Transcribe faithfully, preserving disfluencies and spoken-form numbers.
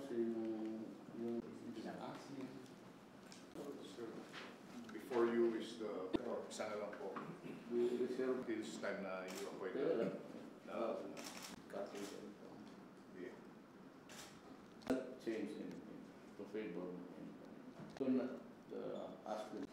sir, yung, yung pinaka-accident. Sir, before you is the, or isa na lang po, We reserve this time na you appoint Kaya na, lang. na, Kasi yeah. change in, in to favor. And, so not uh, ask them